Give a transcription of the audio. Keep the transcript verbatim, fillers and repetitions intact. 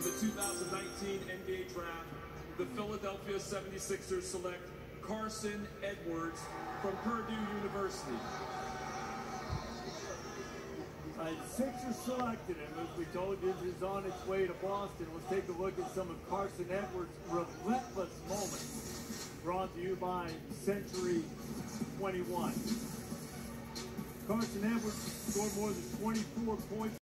the two thousand nineteen N B A Draft, the Philadelphia seventy-sixers select Carsen Edwards from Purdue University. Uh, Sixers selected him. As we told you, he's on its way to Boston. Let's take a look at some of Carsen Edwards' relentless moments. Brought to you by Century twenty-one. Carsen Edwards scored more than twenty-four points.